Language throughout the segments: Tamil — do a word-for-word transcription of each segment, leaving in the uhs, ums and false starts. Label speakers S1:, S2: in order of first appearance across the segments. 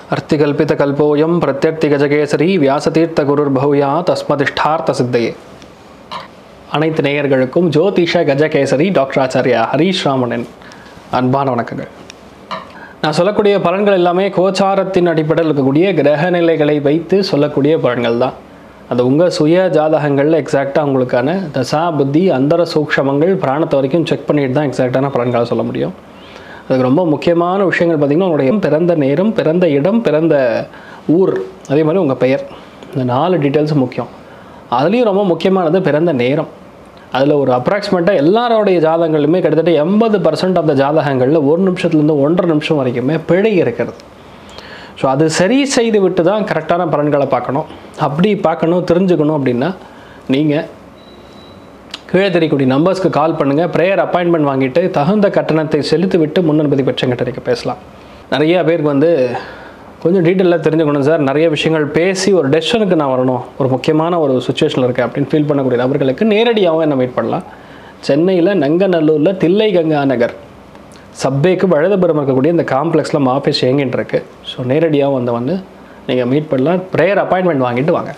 S1: अर्तिकल्पितकल्पोऽयं प्रत्यर्तिगजकेसरी व्यासतीर्थगुरुर्भूया तस्मदिष्टार्थ सिद्धये. அனைத்து நேயர்களுக்கும் ஜோதிஷ கஜகேசரி டாக்டர் ஆச்சாரியா ஹரீஷ் ராமனின் அன்பான வணக்கங்கள். நான் சொல்லக்கூடிய பலன்கள் எல்லாமே கோச்சாரத்தின் அடிப்படையில் இருக்கக்கூடிய கிரக நிலைகளை வைத்து சொல்லக்கூடிய பலன்கள் தான். அது உங்கள் சுய ஜாதகங்களில் எக்ஸாக்டாக உங்களுக்கான தசா புத்தி அந்தர சூக்ஷமங்கள் பிராணத்தை வரைக்கும் செக் பண்ணிட்டு தான் எக்ஸாக்டான பலன்களை சொல்ல முடியும். அதுக்கு ரொம்ப முக்கியமான விஷயங்கள் பார்த்திங்கன்னா உங்களுடைய பிறந்த நேரம், பிறந்த இடம், பிறந்த ஊர், அதே மாதிரி உங்கள் பெயர், இந்த நாலு டீட்டெயில்ஸும் முக்கியம். அதுலேயும் ரொம்ப முக்கியமானது பிறந்த நேரம். அதில் ஒரு அப்ராக்சிமேட்டாக எல்லாரோடைய ஜாதகங்களுமே கிட்டத்தட்ட எண்பது பர்சன்ட் ஆஃப் த ஜாதகங்களில் ஒரு நிமிஷத்துலேருந்து ஒன்றரை நிமிஷம் வரைக்குமே பிழை இருக்கிறது. ஸோ அது சரி செய்து விட்டு தான் கரெக்டான பலன்களை பார்க்கணும். அப்படி பார்க்கணும் தெரிஞ்சுக்கணும் அப்படின்னா நீங்கள் கீழே தெரியக்கூடிய நம்பர்ஸ்க்கு கால் பண்ணுங்கள். ப்ரேயர் அப்பாயின்மெண்ட் வாங்கிட்டு தகுந்த கட்டணத்தை செலுத்தி விட்டு முன்னனுமதி பெற்ற கிட்ட பேசலாம். நிறையா பேருக்கு வந்து கொஞ்சம் டீட்டெயிலாக தெரிஞ்சுக்கணும் சார், நிறைய விஷயங்கள் பேசி ஒரு டெசிஷனுக்கு நான் வரணும், ஒரு முக்கியமான ஒரு சுச்சுவேஷனில் இருக்கேன் அப்படின்னு ஃபீல் பண்ணக்கூடிய நபர்களுக்கு நேரடியாகவும் என்ன வெயிட் பண்ணலாம். சென்னையில் நங்கநல்லூரில் தில்லை கங்கா நகர் சப்பேக்கு வழுதபுரம் இருக்கக்கூடிய இந்த காம்ப்ளெக்ஸில் நம்ம ஆஃபீஸ் இயங்கிட்டு இருக்கு. ஸோ நேரடியாக வந்து வந்து நீங்கள் மீட் பண்ணலாம். ப்ரேயர் அப்பாயின்மெண்ட் வாங்கிட்டு வாங்க.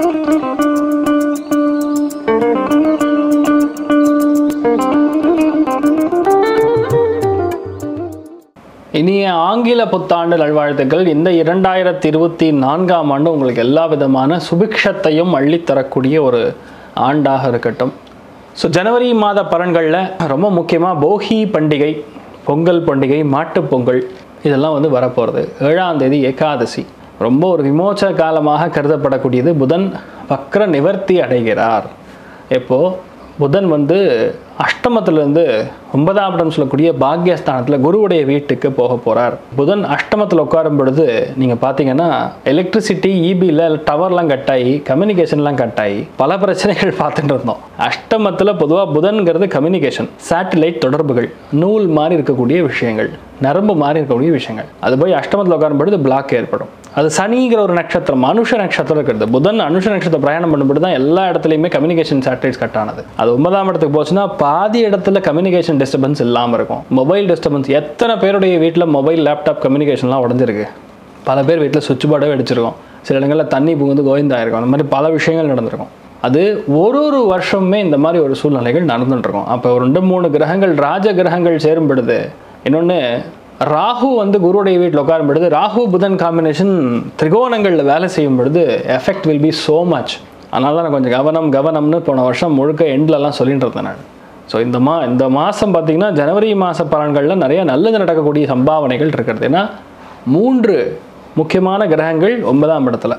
S1: இனிய ஆங்கில புத்தாண்டு நல்வாழ்த்துக்கள். இந்த இரண்டாயிரத்தி இருபத்தி நான்காம் ஆண்டு உங்களுக்கு எல்லா விதமான சுபிக்ஷத்தையும் அள்ளித்தரக்கூடிய ஒரு ஆண்டாக இருக்கட்டும். ஸோ ஜனவரி மாத பலன்களில் ரொம்ப முக்கியமாக போகி பண்டிகை, பொங்கல் பண்டிகை, மாட்டுப் பொங்கல் இதெல்லாம் வந்து வரப்போகிறது. ஏழாம் தேதி ஏகாதசி, ரொம்ப ஒரு விமோச்ச காலமாக கருதப்படக்கூடியது. புதன் வக்ர நிவர்த்தி அடைகிறார். எப்போது புதன் வந்து அஷ்டமத்திலேருந்து ஒன்பதாம் இடம் சொல்லக்கூடிய பாக்யஸ்தானத்தில் குருவுடைய வீட்டுக்கு போக போகிறார். புதன் அஷ்டமத்தில் உட்காரும் பொழுது நீங்கள் பார்த்தீங்கன்னா எலக்ட்ரிசிட்டி, இபியில் டவர்லாம் கட்டாயி, கம்யூனிகேஷன்லாம் கட்டாயி பல பிரச்சனைகள் பார்த்துட்டு இருந்தோம். அஷ்டமத்தில் பொதுவாக புதன்கிறது கம்யூனிகேஷன், சேட்டலைட் தொடர்புகள், நூல் மாதிரி இருக்கக்கூடிய விஷயங்கள், நரம்பு மாதிரி இருக்கக்கூடிய விஷயங்கள். அது போய் அஷ்டமத்தில் உட்காரும் பொழுது பிளாக் ஏற்படும். அது சனிங்கிற ஒரு நட்சத்திரம், அனுஷ நட்சத்திரம் இருக்கிறது. புதன் அனுஷ நட்சத்திரம் பிரயாணம் பண்ணும்போது தான் எல்லா இடத்துலையுமே கம்யூனிகேஷன் சேட்டலைட்ஸ் கட் ஆனது. அது ஒன்பதாம் இடத்துக்கு போச்சுன்னா பாதி இடத்துல கம்யூனிகேஷன் டிஸ்டர்பன்ஸ் இல்லாமல் இருக்கும். மொபைல் டிஸ்டர்பன்ஸ், எத்தனை பேருடைய வீட்டில் மொபைல் லேப்டாப் கம்யூனிகேஷன்லாம் உடஞ்சிருக்கு. பல பேர் வீட்டில் சுவிட்ச் போர்டே வெடிச்சிருக்கும். சில இடங்களில் தண்ணி புகுந்து கோவிந்தாயிருக்கும். அந்த மாதிரி பல விஷயங்கள் நடந்திருக்கும். அது ஒரு ஒரு வருஷமே இந்த மாதிரி ஒரு சூழ்நிலைகள் நடந்துட்டு இருக்கும். அப்போ ஒரு ரெண்டு மூணு கிரகங்கள் ராஜ கிரகங்கள் சேரும் பொழுது, இன்னொன்று ராகு வந்து குருவுடைய வீட்டில் உட்காரும் பொழுது, ராகு புதன் காம்பினேஷன் திரிகோணங்களில் வேலை செய்யும் பொழுது effect will be so much. அதனால தான் நான் கொஞ்சம் கவனம் கவனம்னு போன வருஷம் முழுக்க எண்ட்லலாம் சொல்லிட்டு இருந்தேன் நான். ஸோ இந்த மா இந்த மாதம் பார்த்திங்கன்னா ஜனவரி மாத பலன்களில் நிறைய நல்லது நடக்கக்கூடிய சம்பாவனைகள் இருக்கிறது. ஏன்னா மூன்று முக்கியமான கிரகங்கள் ஒன்பதாம் இடத்துல.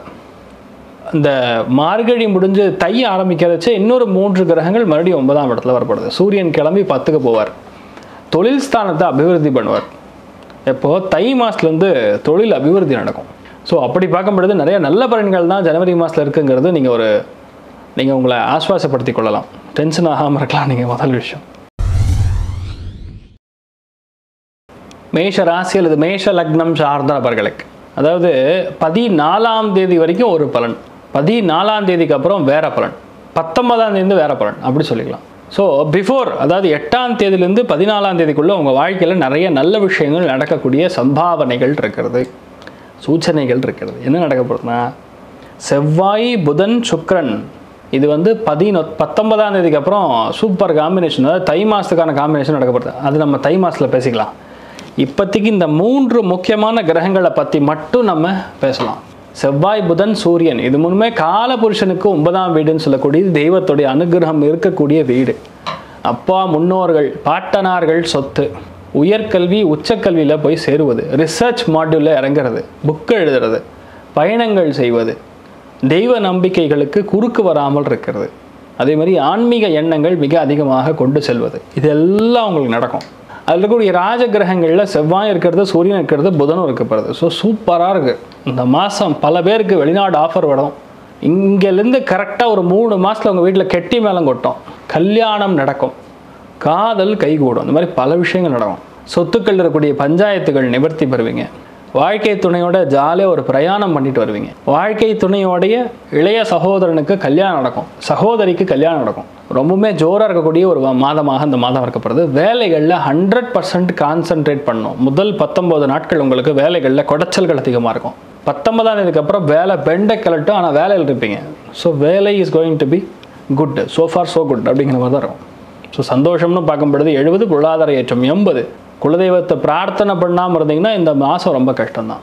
S1: இந்த மார்கழி முடிஞ்சு தை ஆரம்பிக்கிறச்சே இன்னொரு மூன்று கிரகங்கள் மறுபடியும் ஒன்பதாம் இடத்துல வரப்படுது. சூரியன் கிளம்பி பத்துக்கு போவார். தொழில் ஸ்தானத்தை அபிவிருத்தி பண்ணுவார். எப்போது தை மாதத்துலேருந்து தொழில் அபிவிருத்தி நடக்கும். ஸோ அப்படி பார்க்கும்பொழுது நிறைய நல்ல பலன்கள் தான் ஜனவரி மாதத்தில் இருக்குங்கிறது நீங்கள் ஒரு நீங்கள் உங்களை ஆஸ்வாசப்படுத்தி கொள்ளலாம். டென்ஷன் ஆகாமல் இருக்கலாம். நீங்கள் முதல் விஷயம் மேஷ ராசி அல்லது மேஷ லக்னம் சார்ந்த நபர்களுக்கு, அதாவது பதினாலாம் தேதி வரைக்கும் ஒரு பலன், பதினாலாம் தேதிக்கு அப்புறம் வேற பலன், பத்தொன்பதாம் தேதி வேற பலன், அப்படி சொல்லிக்கலாம். ஸோ பிஃபோர், அதாவது எட்டாம் தேதியிலேருந்து பதினாலாம் தேதிக்குள்ளே உங்கள் வாழ்க்கையில் நிறைய நல்ல விஷயங்கள் நடக்கக்கூடிய சம்பாவனைகள் இருக்கிறது, சூச்சனைகள் இருக்கிறது. என்ன நடக்க போகிறதுனா, செவ்வாய் புதன் சுக்கிரன் இது வந்து பதினொ பத்தொன்பதாம் தேதிக்கு அப்புறம் சூப்பர் காம்பினேஷன், அதாவது தை மாதத்துக்கான காம்பினேஷன் நடக்க போகிறது. அது நம்ம தை மாதத்தில் பேசிக்கலாம். இப்போதைக்கு இந்த மூன்று முக்கியமான கிரகங்களை பற்றி மட்டும் நம்ம பேசலாம். செவ்வாய் புதன் சூரியன் இது மூணுமே கால புருஷனுக்கு ஒன்பதாம் வீடுன்னு சொல்லக்கூடிய தெய்வத்துடைய அனுகிரகம் இருக்கக்கூடிய வீடு. அப்பா முன்னோர்கள் பாட்டனார்கள் சொத்து, உயர்கல்வி உச்சக்கல்வியில் போய் சேருவது, ரிசர்ச் மாடியூலில் இறங்குறது, புக்கு எழுதுறது, பயணங்கள் செய்வது, தெய்வ நம்பிக்கைகளுக்கு குறுக்கு வராமல் இருக்கிறது, அதே மாதிரி ஆன்மீக எண்ணங்கள் மிக அதிகமாக கொண்டு செல்வது, இதெல்லாம் உங்களுக்கு நடக்கும். அதில் இருக்கக்கூடிய ராஜ கிரகங்களில் செவ்வாய் இருக்கிறது, சூரியன் இருக்கிறது, புதனும் இருக்கப்படுது. ஸோ சூப்பராக இருக்குது இந்த மாதம். பல பேருக்கு வெளிநாடு ஆஃபர் வரும். இங்கேருந்து கரெக்டாக ஒரு மூணு மாதத்தில் உங்கள் வீட்டில் கெட்டி மேளம் கொட்டும், கல்யாணம் நடக்கும், காதல் கைகூடும், இந்த மாதிரி பல விஷயங்கள் நடக்கும். சொத்துக்கள் இருக்கக்கூடிய பஞ்சாயத்துகள் நிவர்த்தி பெறுவீங்க. வாழ்க்கை துணையோட ஜாலியாக ஒரு பிரயாணம் பண்ணிட்டு வருவீங்க. வாழ்க்கை துணையோடைய இளைய சகோதரனுக்கு கல்யாணம் நடக்கும், சகோதரிக்கு கல்யாணம் நடக்கும். ரொம்பவுமே ஜோராக இருக்கக்கூடிய ஒரு மாதமாக இந்த மாதம் இருக்கப்படுது. வேலைகளில் ஹண்ட்ரட் பர்சன்ட் கான்சென்ட்ரேட் பண்ணணும். முதல் பத்தொம்போது நாட்கள் உங்களுக்கு வேலைகளில் குடைச்சல்கள் அதிகமாக இருக்கும். பத்தொன்பதாம் தேதிக்கு அப்புறம் வேலை பெண்டை கிளட்டும், ஆனால் வேலையில் இருப்பீங்க. ஸோ வேலை is going to be good, so far so good அப்படிங்கிற மாதிரி தான் இருக்கும். ஸோ சந்தோஷம்னு பார்க்கும்பொழுது எழுபது, பொருளாதார ஏற்றம் எண்பது. குலதெய்வத்தை பிரார்த்தனை பண்ணாமல் இருந்தீங்கன்னா இந்த மாதம் ரொம்ப கஷ்டம்தான்.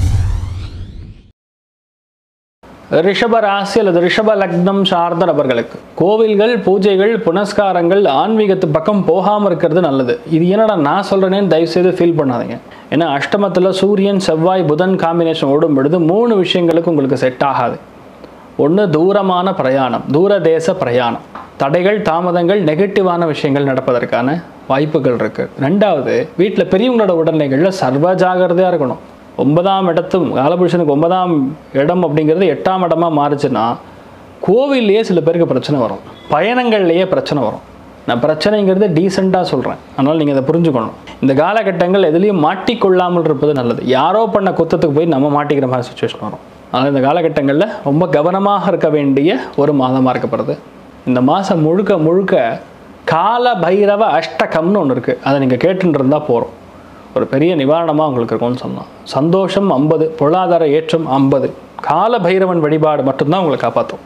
S1: ரிஷப ராசி அல்லது ரிஷப லக்னம் சார்ந்த நபர்களுக்கு கோவில்கள், பூஜைகள், புனஸ்காரங்கள், ஆன்மீகத்து பக்கம் போகாமல் இருக்கிறது நல்லது. இது என்னடா நான் சொல்கிறேன்னு தயவுசெய்து ஃபீல் பண்ணாதீங்க. ஏன்னா அஷ்டமத்தில் சூரியன், செவ்வாய், புதன் காம்பினேஷன் ஓடும் பொழுது மூணு விஷயங்களுக்கு உங்களுக்கு செட் ஆகாது. ஒன்று தூரமான பிரயாணம், தூர தேச பிரயாணம், தடைகள், தாமதங்கள், நெகட்டிவான விஷயங்கள் நடப்பதற்கான வாய்ப்புகள் இருக்குது. ரெண்டாவது, வீட்டில் பெரியவங்களோட உடல்நிலைகளில் சர்வ ஜாகிரதையாக இருக்கணும். ஒன்பதாம் இடத்து காலபுருஷனுக்கு ஒன்பதாம் இடம் அப்படிங்கிறது எட்டாம் இடமாக மாறுச்சுன்னா கோவில்லையே சில பேருக்கு பிரச்சனை வரும், பயணங்கள்லேயே பிரச்சனை வரும். நான் பிரச்சனைங்கிறது டீசெண்டாக சொல்கிறேன், அதனால் நீங்கள் அதை புரிஞ்சுக்கணும். இந்த காலகட்டங்கள் எதுலேயும் மாட்டிக்கொள்ளாமல் இருப்பது நல்லது. யாரோ பண்ண குத்தத்துக்கு போய் நம்ம மாட்டிக்கிற மாதிரி சுச்சுவேஷன் வரும். அதனால் இந்த காலகட்டங்களில் ரொம்ப கவனமாக இருக்க வேண்டிய ஒரு மாதமாக இருக்கப்படுது. இந்த மாதம் முழுக்க முழுக்க கால பைரவ அஷ்டகம்னு ஒன்று இருக்குது, அதை நீங்கள் கேட்டுட்டு இருந்தால் போகிறோம். ஒரு பெரிய நிவாரணமாக உங்களுக்கு இருக்கும்னு சொன்னோம். சந்தோஷம் ஐம்பது, பொருளாதார ஏற்றம் ஐம்பது. கால பைரவன் வழிபாடு மட்டும்தான் உங்களை காப்பாற்றும்.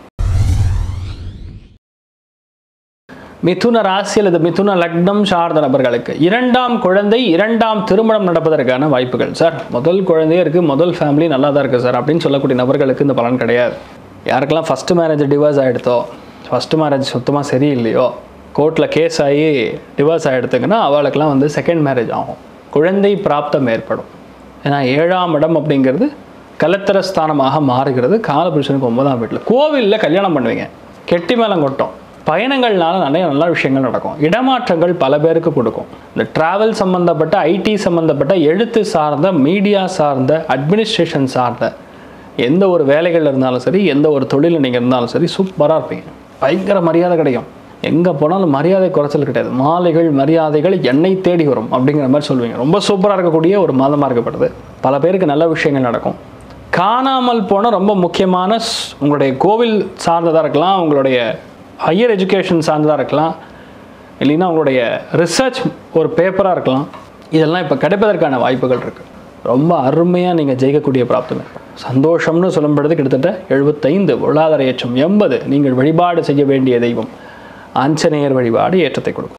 S1: மிதுன ராசி அல்லது மிதுன லக்னம் சார்ந்த நபர்களுக்கு இரண்டாம் குழந்தை, இரண்டாம் திருமணம் நடப்பதற்கான வாய்ப்புகள். சார் முதல் குழந்தையே இருக்குது, முதல் ஃபேமிலி நல்லா தான் இருக்குது சார் அப்படின்னு சொல்லக்கூடிய நபர்களுக்கு இந்த பலன் கிடையாது. யாருக்கெல்லாம் ஃபஸ்ட்டு மேரேஜ் டிவோர்ஸ் ஆகிடுதோ, ஃபஸ்ட்டு மேரேஜ் சுத்தமாக சரியில்லையோ, கோர்ட்டில் கேஸ் ஆகி டிவோர்ஸ் ஆகிடுத்துங்கன்னா அவளுக்கெல்லாம் வந்து செகண்ட் மேரேஜ் ஆகும், குழந்தை பிராப்தம் ஏற்படும். ஏன்னா ஏழாம் இடம் அப்படிங்கிறது கலத்திரஸ்தானமாக மாறுகிறது. காலபுருஷனுக்கு ஒன்பதாம் வீட்டில். கோவிலில் கல்யாணம் பண்ணுவீங்க, கெட்டி மேளம் கொட்டும், பயணங்கள்னால நிறைய நல்ல விஷயங்கள் நடக்கும். இடமாற்றங்கள் பல பேருக்கு கொடுக்கும். இந்த டிராவல் சம்மந்தப்பட்ட, ஐடி சம்மந்தப்பட்ட, எழுத்து சார்ந்த, மீடியா சார்ந்த, அட்மினிஸ்ட்ரேஷன் சார்ந்த எந்த ஒரு வேலைகள் இருந்தாலும் சரி, எந்த ஒரு தொழிலில் நீங்கள் இருந்தாலும் சரி சூப்பராக இருப்பீங்க. பயங்கர மரியாதை கிடைக்கும். எங்கே போனாலும் மரியாதை குறைச்சல் கிடையாது. மாலைகள், மரியாதைகள் என்னை தேடி வரும் அப்படிங்கிற மாதிரி சொல்லுவீங்க. ரொம்ப சூப்பராக இருக்கக்கூடிய ஒரு மாதமாக இருக்கப்படுது. பல பேருக்கு நல்ல விஷயங்கள் நடக்கும். காணாமல் போன ரொம்ப முக்கியமான உங்களுடைய கோவில் சார்ந்ததாக இருக்கலாம், உங்களுடைய ஹையர் எஜுகேஷன் சார்ந்ததாக இருக்கலாம், இல்லைன்னா உங்களுடைய ரிசர்ச் ஒரு பேப்பராக இருக்கலாம். இதெல்லாம் இப்போ கிடைப்பதற்கான வாய்ப்புகள் இருக்குது. ரொம்ப அருமையாக நீங்கள் ஜெயிக்கக்கூடிய பிராப்தம் இருக்கும். சந்தோஷம்னு சொல்லும் பொழுது கிட்டத்தட்ட எழுபத்தைந்து, பொருளாதார ஏற்றம் எண்பது. நீங்கள் வழிபாடு செய்ய வேண்டிய தெய்வம் ஆஞ்சநேயர் வழிபாடு ஏற்றத்தை கொடுக்கும்.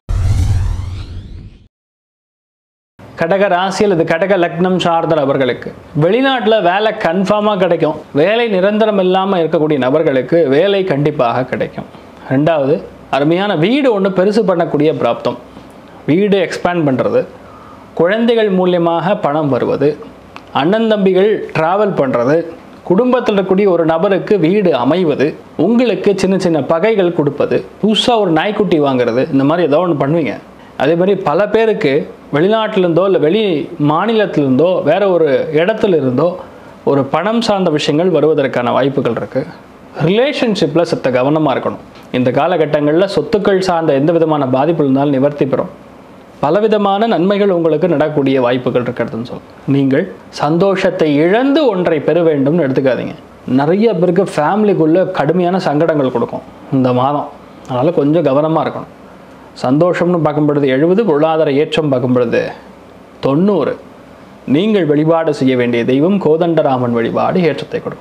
S1: கடக ராசி அல்லது கடக லக்னம் சார்ந்த நபர்களுக்கு வெளிநாட்டில் வேலை கன்ஃபார்மாக கிடைக்கும். வேலை நிரந்தரம் இல்லாமல் இருக்கக்கூடிய நபர்களுக்கு வேலை கண்டிப்பாக கிடைக்கும். ரெண்டாவது, அருமையான வீடு ஒன்று பெருசு பண்ணக்கூடிய பிராப்தம், வீடு எக்ஸ்பேண்ட் பண்ணுறது, குழந்தைகள் மூலியமாக பணம் வருவது, அண்ணன் தம்பிகள் ட்ராவல் பண்ணுறது, குடும்பத்தில் இருக்கக்கூடிய ஒரு நபருக்கு வீடு அமைவது, உங்களுக்கு சின்ன சின்ன பகைகள் கொடுப்பது, புதுசாக ஒரு நாய்க்குட்டி வாங்குறது, இந்த மாதிரி ஏதோ ஒன்று பண்ணுவீங்க. அதே மாதிரி பல பேருக்கு வெளிநாட்டிலிருந்தோ இல்லை வெளி மாநிலத்திலிருந்தோ வேறு ஒரு இடத்துல இருந்தோ ஒரு பணம் சார்ந்த விஷயங்கள் வருவதற்கான வாய்ப்புகள் இருக்குது. ரிலேஷன்ஷிப்பில் சற்று கவனமாக இருக்கணும். இந்த காலகட்டங்களில் சொத்துக்கள் சார்ந்த எந்த விதமான பாதிப்பு இருந்தாலும் நிவர்த்தி பெறும். பலவிதமான நன்மைகள் உங்களுக்கு நடக்கக்கூடிய வாய்ப்புகள் இருக்கிறதுன்னு சொல்லுங்கள். நீங்கள் சந்தோஷத்தை இழந்து ஒன்றை பெற வேண்டும்னு எடுத்துக்காதீங்க. நிறைய பேருக்கு ஃபேமிலிக்குள்ளே கடுமையான சங்கடங்கள் கொடுக்கும் இந்த மாதம். அதனால் கொஞ்சம் கவனமாக இருக்கணும். சந்தோஷம்னு பார்க்கும் பொழுது எழுபது, பொருளாதார ஏற்றம் பார்க்கும் பொழுது தொண்ணூறு. நீங்கள் வழிபாடு செய்ய வேண்டிய தெய்வம் கோதண்டராமன் வழிபாடு ஏற்றத்தை கொடுக்கும்.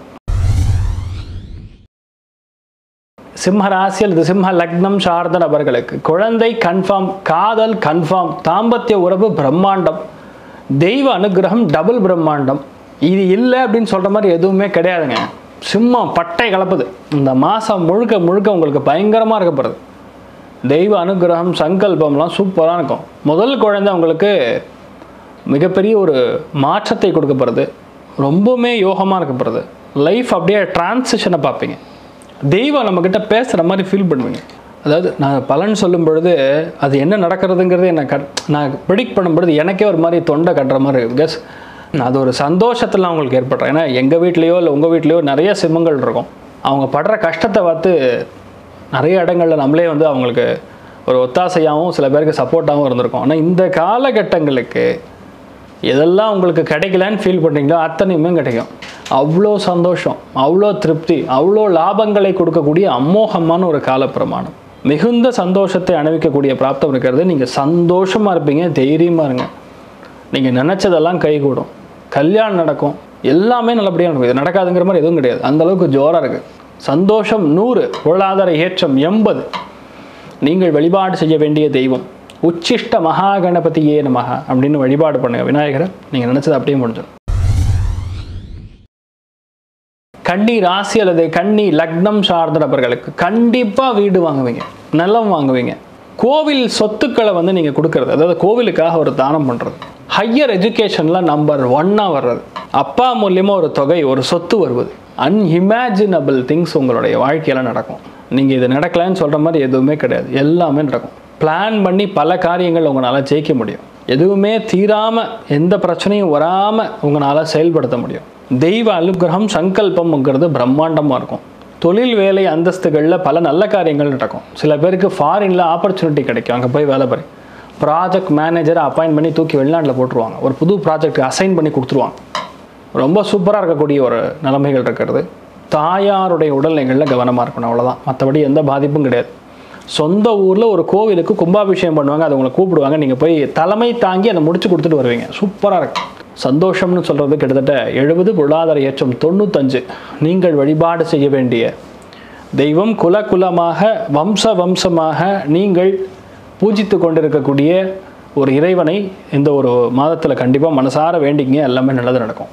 S1: சிம்ம ராசி அல்லது சிம்ம லக்னம் சார்ந்த நபர்களுக்கு குழந்தை கன்ஃபார்ம், காதல் கன்ஃபார்ம், தாம்பத்திய உறவு பிரம்மாண்டம், தெய்வ அனுகிரகம் டபுள் பிரம்மாண்டம். இது இல்லை அப்படின்னு சொல்கிற மாதிரி எதுவுமே கிடையாதுங்க. சிம்மம் பட்டை கலப்புது. இந்த மாதம் முழுக்க முழுக்க உங்களுக்கு பயங்கரமாக இருக்கப்படுது. தெய்வ அனுகிரகம், சங்கல்பம்லாம் சூப்பராக இருக்கும். முதல் குழந்தை உங்களுக்கு மிகப்பெரிய ஒரு மாற்றத்தை கொடுக்கப்படுது. ரொம்பவுமே யோகமாக இருக்கப்படுது. லைஃப் அப்படியே டிரான்சிஷனை பார்ப்பீங்க. தெய்வம் நம்மக்கிட்ட பேசுகிற மாதிரி ஃபீல் பண்ணுவீங்க. அதாவது நான் பலன் சொல்லும் பொழுது அது என்ன நடக்கிறதுங்கிறது என்னை கட் நான் ப்ரிடிக்ட் பண்ணும்பொழுது எனக்கே ஒரு மாதிரி தொண்டை கட்டுற மாதிரி இருக்குது. பிகாஸ் அது ஒரு சந்தோஷத்தில் அவங்களுக்கு ஏற்படுறேன். ஏன்னா எங்கள் வீட்லேயோ இல்லை உங்கள் வீட்லேயோ நிறைய சிம்மங்கள் இருக்கும். அவங்க படுற கஷ்டத்தை பார்த்து நிறைய இடங்களில் நம்மளே வந்து அவங்களுக்கு ஒரு ஒத்தாசையாகவும் சில பேருக்கு சப்போர்ட்டாகவும் இருந்திருக்கும். ஆனால் இந்த காலகட்டங்களுக்கு எதெல்லாம் உங்களுக்கு கிடைக்கலன்னு ஃபீல் பண்ணுறீங்களோ அத்தனையுமே கிடைக்கும். அவ்வளோ சந்தோஷம், அவ்வளோ திருப்தி, அவ்வளோ லாபங்களை கொடுக்கக்கூடிய அமோகமான ஒரு காலப்பிரமாணம். மிகுந்த சந்தோஷத்தை அனுபவிக்கக்கூடிய பிராப்தம் இருக்கிறது. நீங்கள் சந்தோஷமாக இருப்பீங்க, தைரியமாக இருங்க. நீங்கள் நினச்சதெல்லாம் கைகூடும், கல்யாணம் நடக்கும், எல்லாமே நல்லபடியாக நடக்கும். இது நடக்காதுங்கிற மாதிரி எதுவும் கிடையாது. அந்தளவுக்கு ஜோராக இருக்குது. சந்தோஷம் நூறு, பொருளாதார ஏற்றம் எண்பது. நீங்கள் வழிபாடு செய்ய வேண்டிய தெய்வம் உச்சிஷ்ட மகா கணபதியே நமஹ அப்படின்னு வழிபாடு பண்ணுங்க விநாயகரை. நீங்கள் நினச்சது அப்படியே முடிஞ்சிடும். கன்னி ராசி அல்லது கன்னி லக்னம் சார்ந்த நபர்களுக்கு கண்டிப்பாக வீடு வாங்குவீங்க, நிலம் வாங்குவீங்க. கோவில் சொத்துக்களை வந்து நீங்கள் கொடுக்கறது, அதாவது கோவிலுக்காக ஒரு தானம் பண்ணுறது, ஹையர் எஜுகேஷனில் நம்பர் ஒன்னாக வர்றது, அப்பா மூலியமாக ஒரு தொகை, ஒரு சொத்து வருவது, அன்இமேஜினபிள் திங்ஸ் உங்களுடைய வாழ்க்கையில் நடக்கும். நீங்கள் இது நடக்கலைன்னு சொல்கிற மாதிரி எதுவுமே கிடையாது, எல்லாமே நடக்கும். பிளான் பண்ணி பல காரியங்கள் உங்களால் ஜெயிக்க முடியும். எதுவுமே தீராமல், எந்த பிரச்சனையும் வராமல் உங்களால் செயல்படுத்த முடியும். தெய்வ அனுகிரகம் சங்கல்பம்ங்கிறது பிரம்மாண்டமாக இருக்கும். தொழில் வேலை அந்தஸ்துகளில் பல நல்ல காரியங்கள் நடக்கும். சில பேருக்கு ஃபாரினில் ஆப்பர்ச்சுனிட்டி கிடைக்கும், அங்கே போய் வேலை பாரு. ப்ராஜெக்ட் மேனேஜரை அப்பாயின்ட் பண்ணி தூக்கி வெளிநாட்டில் போட்டுருவாங்க, ஒரு புது ப்ராஜெக்ட் அசைன் பண்ணி கொடுத்துருவாங்க. ரொம்ப சூப்பராக இருக்கக்கூடிய ஒரு நிலைமைகள் இருக்கிறது. தாயாருடைய உடல்நிலைகளில் கவனமாக இருக்கணும், அவ்வளோதான். மற்றபடி எந்த பாதிப்பும் கிடையாது. சொந்த ஊரில் ஒரு கோவிலுக்கு கும்பாபிஷேகம் பண்ணுவாங்க, அதை உங்களை கூப்பிடுவாங்க, நீங்கள் போய் தலைமை தாங்கி அதை முடிச்சு கொடுத்துட்டு வருவீங்க. சூப்பராக இருக்கும். சந்தோஷம்னு சொல்கிறது கிட்டத்தட்ட எழுபது, பொருளாதார ஏற்றம் தொண்ணூத்தஞ்சு. நீங்கள் வழிபாடு செய்ய வேண்டிய தெய்வம் குல குலமாக, வம்ச வம்சமாக நீங்கள் பூஜித்து கொண்டிருக்கக்கூடிய ஒரு இறைவனை இந்த ஒரு மாதத்தில் கண்டிப்பாக மனசார வேண்டிங்க, எல்லாமே நல்லது நடக்கும்.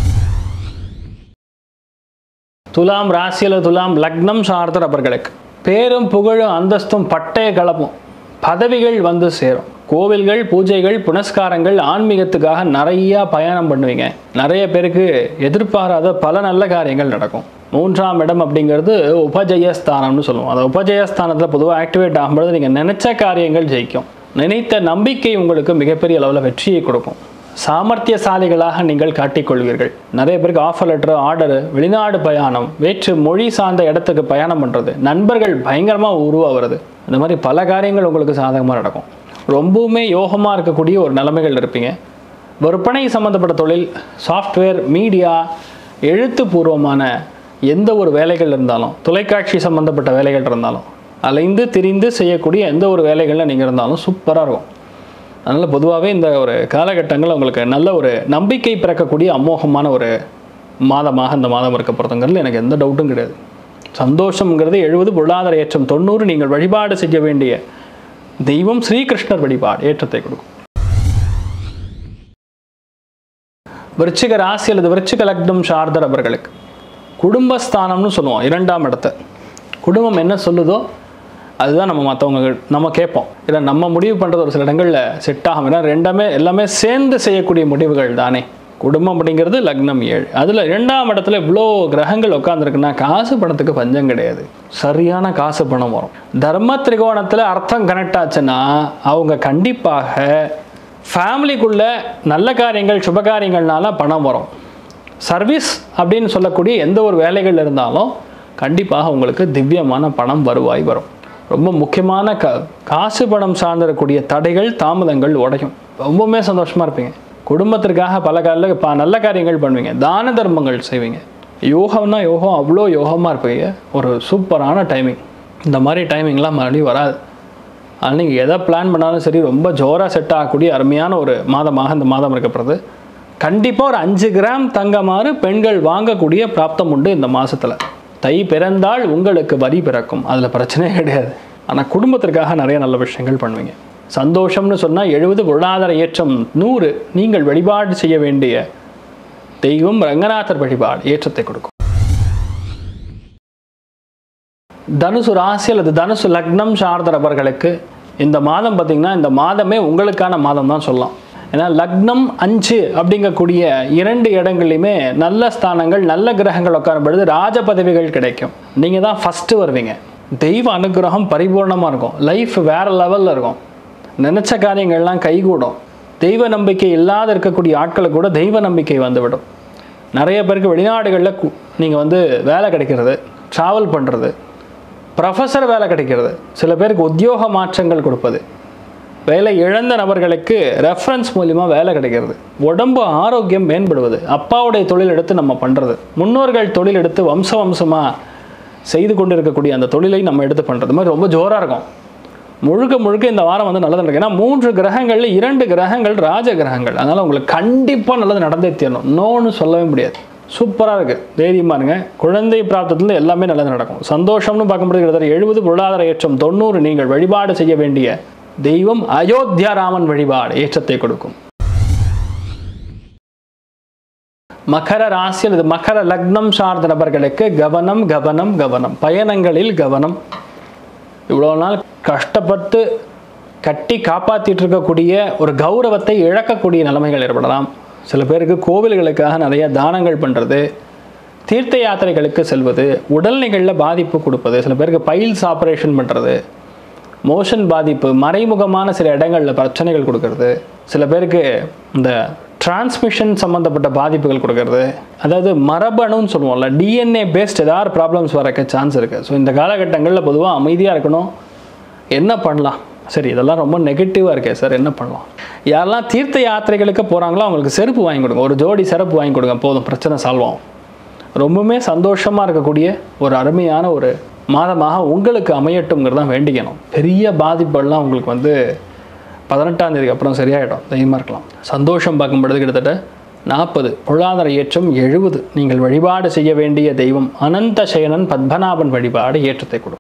S1: துலாம் ராசியில் துலாம் லக்னம் சார்ந்த நபர்களுக்கு பேரும் புகழும் அந்தஸ்தும் பட்டய கலப்பும், பதவிகள் வந்து சேரும். கோவில்கள், பூஜைகள், புனஸ்காரங்கள், ஆன்மீகத்துக்காக நிறையா பயணம் பண்ணுவீங்க. நிறைய பேருக்கு எதிர்பாராத பல நல்ல காரியங்கள் நடக்கும். மூன்றாம் இடம் அப்படிங்கிறது உபஜயஸ்தானம்னு சொல்லுவோம். அந்த உபஜயஸ்தானத்தில் பொதுவாக ஆக்டிவேட் ஆகும்போது நீங்கள் நினைச்ச காரியங்கள் ஜெயிக்கும். நினைத்த நம்பிக்கை உங்களுக்கு மிகப்பெரிய அளவில் வெற்றியை கொடுக்கும். சாமர்த்தியசாலிகளாக நீங்கள் காட்டிக்கொள்வீர்கள். நிறைய பேருக்கு ஆஃபர் லெட்டர், ஆர்டரு, வெளிநாடு பயணம், வேற்று மொழி சார்ந்த இடத்துக்கு பயணம் பண்ணுறது, நண்பர்கள் பயங்கரமாக உருவாகிறது, இந்த மாதிரி பல காரியங்கள் உங்களுக்கு சாதகமாக நடக்கும். ரொம்பவுமே யோகமாக இருக்கக்கூடிய ஒரு நிலைமைகள் இருப்பீங்க. விற்பனை சம்மந்தப்பட்ட தொழில், சாஃப்ட்வேர், மீடியா, எழுத்துப்பூர்வமான எந்த ஒரு வேலைகள் இருந்தாலும், தொலைக்காட்சி சம்மந்தப்பட்ட வேலைகள் இருந்தாலும், அலைந்து திரிந்து செய்யக்கூடிய எந்த ஒரு வேலைகளில் நீங்கள் இருந்தாலும் சூப்பராக இருக்கும். அதனால் பொதுவாகவே இந்த ஒரு காலகட்டங்கள் உங்களுக்கு நல்ல ஒரு நம்பிக்கை பிறக்கக்கூடிய அமோகமான ஒரு மாதமாக இந்த மாதம் இருக்க போகிறதுங்கிறது எனக்கு எந்த டவுட்டும் கிடையாது. சந்தோஷங்கிறது எழுபது, பொருளாதார ஏற்றம் தொண்ணூறு. நீங்கள் வழிபாடு செய்ய வேண்டிய தெய்வம் ஸ்ரீகிருஷ்ணர் வழிபாடு ஏற்றத்தை கொடுக்கும். விருச்சிக ராசி அல்லது விருச்சிக லக்னம் சார்ந்த நபர்களுக்கு குடும்பஸ்தானம்னு சொல்லுவோம், இரண்டாம் இடத்தை. குடும்பம் என்ன சொல்லுதோ அதுதான் நம்ம மற்றவங்க நம்ம கேட்போம். இல்லை நம்ம முடிவு பண்ணுறது ஒரு சில இடங்களில் செட் ஆகும். ஏன்னா ரெண்டாமே எல்லாமே சேர்ந்து செய்யக்கூடிய முடிவுகள் தானே. குடும்பம் அப்படிங்கிறது லக்னம் ஏழு. அதில் ரெண்டாம் இடத்துல இவ்வளோ கிரகங்கள் உட்காந்துருக்குன்னா காசு பணத்துக்கு பஞ்சம் கிடையாது. சரியான காசு பணம் வரும். தர்ம திரிகோணத்தில் அர்த்தம் கனெக்ட் ஆச்சுன்னா அவங்க கண்டிப்பாக ஃபேமிலிக்குள்ளே நல்ல காரியங்கள், சுபகாரியங்கள்னால பணம் வரும். சர்வீஸ் அப்படின்னு சொல்லக்கூடிய எந்த ஒரு வேலைகள் இருந்தாலும் கண்டிப்பாக உங்களுக்கு திவ்யமான பணம் வருவாய் வரும். ரொம்ப முக்கியமான க காசு பணம் சார்ந்திருக்கக்கூடிய தடைகள், தாமதங்கள் உடையும். ரொம்பவுமே சந்தோஷமாக இருப்பீங்க. குடும்பத்திற்காக பல கால ப நல்ல காரியங்கள் பண்ணுவீங்க, தான தர்மங்கள் செய்வீங்க. யோகம்னா யோகம், அவ்வளோ யோகமாக இருப்பீங்க. ஒரு சூப்பரான டைமிங். இந்த மாதிரி டைமிங்லாம் மறுபடியும் வராது. அதனால் நீங்கள் எதை பிளான் பண்ணாலும் சரி, ரொம்ப ஜோராக செட் ஆகக்கூடிய அருமையான ஒரு மாதமாக இந்த மாதம் இருக்கப்படுறது. கண்டிப்பாக ஒரு அஞ்சு கிராம் தங்கமாறு பெண்கள் வாங்கக்கூடிய பிராப்தம் உண்டு இந்த மாதத்தில். தை பிறந்தால் உங்களுக்கு வரி பிறக்கும், அதில் பிரச்சனையே கிடையாது. ஆனால் குடும்பத்திற்காக நிறைய நல்ல விஷயங்கள் பண்ணுவீங்க. சந்தோஷம்னு சொன்னால் எழுபது, பொருளாதார ஏற்றம் நூறு. நீங்கள் வழிபாடு செய்ய வேண்டிய தெய்வம் ரங்கநாதர் வழிபாடு ஏற்றத்தை கொடுக்கும். தனுசு ராசி அல்லது தனுசு லக்னம் சார்ந்த நபர்களுக்கு இந்த மாதம் பார்த்திங்கன்னா இந்த மாதமே உங்களுக்கான மாதம் தான் சொல்லலாம். ஏன்னா லக்னம் அஞ்சு அப்படிங்கக்கூடிய இரண்டு இடங்கள்லையுமே நல்ல ஸ்தானங்கள், நல்ல கிரகங்கள் உட்காரும் பொழுது ராஜ பதவிகள் கிடைக்கும். நீங்கள் தான் ஃபஸ்ட்டு வருவீங்க. தெய்வ அனுகிரகம் பரிபூர்ணமாக இருக்கும். லைஃப் வேறு லெவலில் இருக்கும். நினச்ச காரியங்கள்லாம் கைகூடும். தெய்வ நம்பிக்கை இல்லாத இருக்கக்கூடிய ஆட்களை கூட தெய்வ நம்பிக்கை வந்துவிடும். நிறைய பேருக்கு வெளிநாடுகளில் நீங்கள் வந்து வேலை கிடைக்கிறது, ட்ராவல் பண்ணுறது, ப்ரொஃபஸர் வேலை கிடைக்கிறது, சில பேருக்கு உத்தியோக மாற்றங்கள் கொடுப்பது, வேலை இழந்த நபர்களுக்கு ரெஃபரன்ஸ் மூலிமா வேலை கிடைக்கிறது. உடம்பு ஆரோக்கியம் மேம்படுவது. அப்பாவுடைய தொழில் எடுத்து நம்ம பண்ணுறது, முன்னோர்கள் தொழில் எடுத்து வம்ச வம்சமாக செய்து கொண்டு இருக்கக்கூடிய அந்த தொழிலை நம்ம எடுத்து பண்ணுறது மாதிரி ரொம்ப ஜோராக இருக்கும். முழுக்க முழுக்க இந்த வாரம் வந்து நல்லது நடக்கும். ஏன்னா மூன்று கிரகங்களில் இரண்டு கிரகங்கள் ராஜ கிரகங்கள். அதனால் உங்களுக்கு கண்டிப்பாக நல்லது நடந்தே தீரணும். நோன்னு சொல்லவே முடியாது. சூப்பராக இருக்குது. தைரியமாக இருங்க. குழந்தை பிராப்தத்தில் எல்லாமே நல்லது நடக்கும். சந்தோஷம்னு பார்க்கும்போது கிட்டத்தட்ட எழுபது, பொருளாதார ஏற்றம் தொண்ணூறு. நீங்கள் வழிபாடு செய்ய வேண்டிய தெய்வம் அயோத்தியா ராமன் வழிபாடு ஏற்றத்தை கொடுக்கும். மகர ராசியில் இது மகர லக்னம் சார்ந்த நபர்களுக்கு கவனம் கவனம் கவனம். பயணங்களில் கவனம். இவ்வளோ நாள் கஷ்டப்பட்டு கட்டி காப்பாற்றிட்டு இருக்கக்கூடிய ஒரு கௌரவத்தை இழக்கக்கூடிய நிலைமைகள் ஏற்படலாம். சில பேருக்கு கோவில்களுக்காக நிறைய தானங்கள் பண்ணுறது, தீர்த்த யாத்திரைகளுக்கு செல்வது, உடல்நிலைகளில் பாதிப்பு கொடுப்பது, சில பேருக்கு பைல்ஸ் ஆப்ரேஷன் பண்ணுறது, மோஷன் பாதிப்பு, மறைமுகமான சில இடங்களில் பிரச்சனைகள் கொடுக்கறது, சில பேருக்கு இந்த டிரான்ஸ்மிஷன் சம்மந்தப்பட்ட பாதிப்புகள் கொடுக்கறது, அதாவது மரபணுன்னு சொல்லுவோம்ல, டிஎன்ஏ பேஸ்ட் ஏதாவது ப்ராப்ளம்ஸ் வரக்க சான்ஸ் இருக்குது. ஸோ இந்த காலகட்டங்களில் பொதுவாக அமைதியாக இருக்கணும். என்ன பண்ணலாம்? சரி, இதெல்லாம் ரொம்ப நெகட்டிவாக இருக்கே சார், என்ன பண்ணலாம்? யாரெல்லாம் தீர்த்த யாத்திரைகளுக்கு போகிறாங்களோ அவங்களுக்கு செருப்பு வாங்கி கொடுங்க. ஒரு ஜோடி செருப்பு வாங்கி கொடுங்க, போதும், பிரச்சனை சால்வ் ஆகும். ரொம்பவுமே சந்தோஷமாக இருக்கக்கூடிய ஒரு அருமையான ஒரு மாதமாக உங்களுக்கு அமையட்டும்ங்கிறதான் வேண்டிக்கணும். பெரிய பாதிப்பெல்லாம் உங்களுக்கு வந்து பதினெட்டாம் தேதிக்கு அப்புறம் சரியாயிடும். தைரியமாக இருக்கலாம். சந்தோஷம் பார்க்கும்பொழுது கிட்டத்தட்ட நாற்பது, பொருளாதார ஏற்றம் எழுபது. நீங்கள் வழிபாடு செய்ய வேண்டிய தெய்வம் அனந்த சயனன் பத்மநாபன் வழிபாடு ஏற்றத்தை கொடுக்கும்.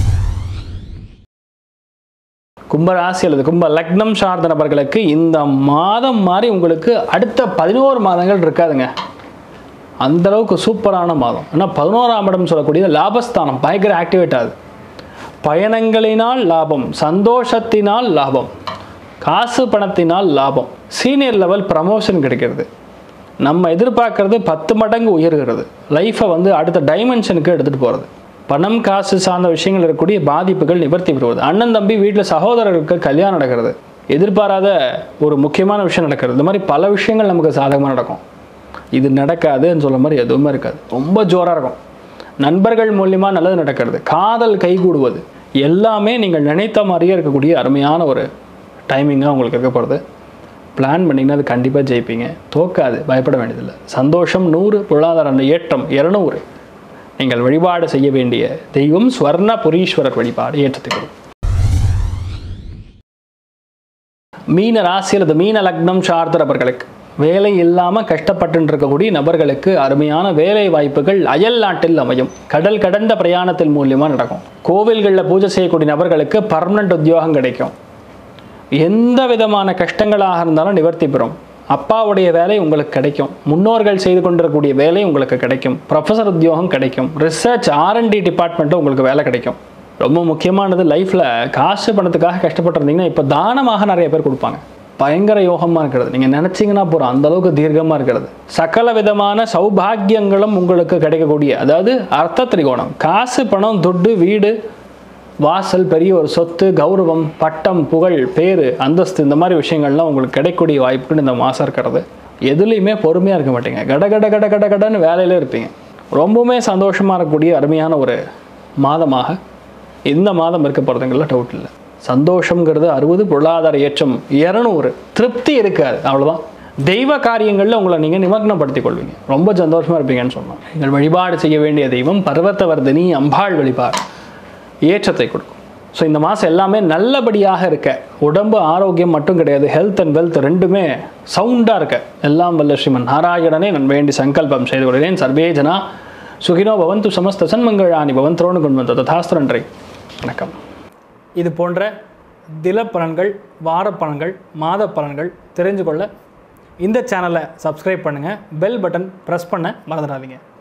S1: கும்பராசி அல்லது கும்ப லக்னம் சார்ந்த நபர்களுக்கு இந்த மாதம் மாதிரி உங்களுக்கு அடுத்த பதினோரு மாதங்கள் இருக்காதுங்க. அந்த அளவுக்கு சூப்பரான மாதம். ஏன்னா பதினோராம் இடம் சொல்லக்கூடிய லாபஸ்தானம் பயங்கர ஆக்டிவேட் ஆகுது. பயணங்களினால் லாபம், சந்தோஷத்தினால் லாபம், காசு பணத்தினால் லாபம், சீனியர் லெவல் ப்ரமோஷன் கிடைக்கிறது. நம்ம எதிர்பார்க்கறது பத்து மடங்கு உயர்கிறது. லைஃப்பை வந்து அடுத்த டைமென்ஷனுக்கு எடுத்துகிட்டு போகிறது. பணம் காசு சார்ந்த விஷயங்கள் இருக்கக்கூடிய பாதிப்புகள் நிவர்த்தி பெறுவது. அண்ணன் தம்பி வீட்டில் சகோதரர்களுக்கு கல்யாணம் நடக்கிறது. எதிர்பாராத ஒரு முக்கியமான விஷயம் நடக்கிறது. இந்த மாதிரி பல விஷயங்கள் நமக்கு சாதகமாக நடக்கும். இது நடக்காதுன்னு சொல்ல மாதிரி எதுவுமே இருக்காது. ரொம்ப ஜோராக இருக்கும். நண்பர்கள் மூலியமாக நல்லது நடக்கிறது. காதல் கைகூடுவது எல்லாமே நீங்கள் நினைத்த மாதிரியே இருக்கக்கூடிய அருமையான ஒரு டைமிங்காக உங்களுக்கு இருக்கப்படுது. பிளான் பண்ணிங்கன்னா அது கண்டிப்பாக ஜெயிப்பீங்க. தோக்காது, பயப்பட வேண்டியதில்லை. சந்தோஷம் நூறு, பொருளாதார ஏற்றம் இருநூறு. நீங்கள் வழிபாடு செய்ய வேண்டிய தெய்வம் ஸ்வர்ண புரீஸ்வரர் வழிபாடு ஏற்றத்தை கொடுக்கும். மீன ராசி அல்லது மீன லக்னம் சார்ந்த நபர்களுக்கு வேலை இல்லாமல் கஷ்டப்பட்டு இருக்கக்கூடிய நபர்களுக்கு அருமையான வேலை வாய்ப்புகள் அயல் நாட்டில் அமையும். கடல் கடந்த பிரயாணத்தின் மூலியமாக நடக்கும். கோவில்களில் பூஜை செய்யக்கூடிய நபர்களுக்கு பர்மனண்ட் உத்தியோகம் கிடைக்கும். எந்த விதமான கஷ்டங்களாக இருந்தாலும் நிவர்த்தி பெறும். அப்பாவுடைய வேலை உங்களுக்கு கிடைக்கும். முன்னோர்கள் செய்து கொண்டிருக்கக்கூடிய வேலை உங்களுக்கு கிடைக்கும். ப்ரொஃபஸர் உத்தியோகம் கிடைக்கும். ரிசர்ச் ஆர்என்டி டிபார்ட்மெண்ட்டில் உங்களுக்கு வேலை கிடைக்கும். ரொம்ப முக்கியமானது, லைஃப்பில் காசு பணத்துக்காக கஷ்டப்பட்டுருந்தீங்கன்னா இப்போ தானமாக நிறைய பேர் கொடுப்பாங்க. பயங்கர யோகமாக இருக்கிறது. நீங்கள் நினச்சிங்கன்னா போகிறோம், அந்தளவுக்கு தீர்க்கமாக இருக்கிறது. சகல விதமான சௌபாகியங்களும் உங்களுக்கு கிடைக்கக்கூடிய, அதாவது அர்த்த திரிகோணம், காசு பணம் துட்டு வீடு வாசல் பெரிய ஒரு சொத்து கௌரவம் பட்டம் புகழ் பேர் அந்தஸ்து இந்த மாதிரி விஷயங்கள்லாம் உங்களுக்கு கிடைக்கக்கூடிய வாய்ப்புன்னு இந்த மாதம் இருக்கிறது. எதுலேயுமே பொறுமையாக இருக்க மாட்டீங்க. கட கட கட கட கடன்னு வேலையிலே இருப்பீங்க. ரொம்பவுமே சந்தோஷமாக இருக்கக்கூடிய அருமையான ஒரு மாதமாக இந்த மாதம் இருக்க போகிறதுங்கள டவுட் இல்லை. சந்தோஷங்கிறது அறுபது, பொருளாதார ஏற்றம் இருநூறு. திருப்தி இருக்காது, அவ்வளோதான். தெய்வ காரியங்களில் உங்களை நீங்கள் நிமக்னப்படுத்திக் கொள்வீங்க. ரொம்ப சந்தோஷமாக இருப்பீங்கன்னு சொன்னோம். நீங்கள் வழிபாடு செய்ய வேண்டிய தெய்வம் பர்வதவர்தினி அம்பாள் வழிபாடு ஏற்றத்தை கொடுக்கும். ஸோ இந்த மாதம் எல்லாமே நல்லபடியாக இருக்க, உடம்பு ஆரோக்கியம் மட்டும் கிடையாது, ஹெல்த் அண்ட் வெல்த் ரெண்டுமே சவுண்டாக இருக்க எல்லாம் வல்ல ஸ்ரீமன் நாராயணனே நான் வேண்டி சங்கல்பம் செய்து கொள்கிறேன். சர்வே ஜனா சுகினோ பவந்து சமஸ்த சன்மங்களானி பவந்தரோடு கொண்டு வந்த ததாஸ்து. நன்றி, வணக்கம். இது போன்ற தில பலன்கள், வார பலன்கள், மாத பலன்கள் தெரிஞ்சு கொள்ள இந்த சேனலை சப்ஸ்கிரைப் பண்ணுங்கள். பெல் பட்டன் ப்ரெஸ் பண்ண மறந்துடாதீங்க.